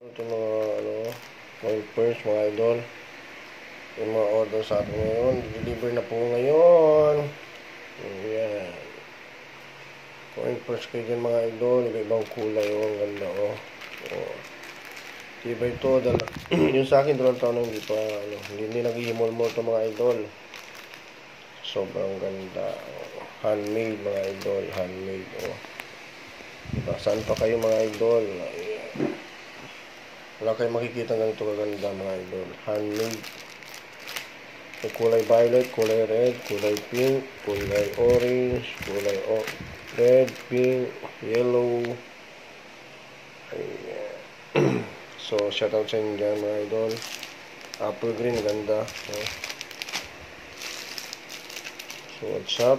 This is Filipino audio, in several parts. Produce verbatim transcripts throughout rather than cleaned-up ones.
Ito mga ano, coin purse mga idol. Yung mga order sa atin ngayon, deliver na po ngayon. Ayan. Coin purse kayo dyan mga idol. Iba-ibang kulay o. Ang ganda o. Oh. Oh. Diba ito, dala, yung sa akin dalawang taon na hindi pa, ano, hindi, hindi nag-ihimol-mol ito mga idol. Sobrang ganda. Oh. Handmade mga idol, handmade o. Oh. Diba, saan pa kayo mga idol? Ayan. Wala kayong makikita ganito kaganda mga idol. Handmade. May kulay violet, kulay red, kulay pink, kulay orange, kulay o red, pink, yellow. Ayan. So, shoutout sa inyo dyan mga idol. Apple green, ganda. Oh. So, what's up?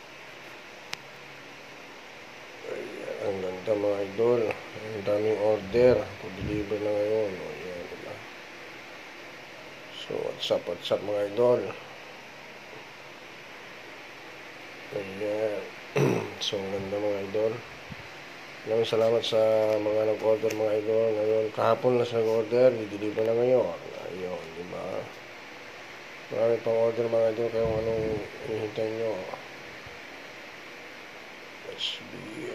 Ayan, ang ganda mga idol. Ang daming order. Pag-deliver na ngayon. Ayan, diba? So, what's up, what's up mga idol? Ayan. So, ang ganda mga idol. Maraming salamat sa mga nag-order mga idol. Ngayon, kahapon lang sa nag-order, i-deliver na ngayon. Ayun, diba? Marami pang order mga idol, kaya kung anong hinihintay nyo. S B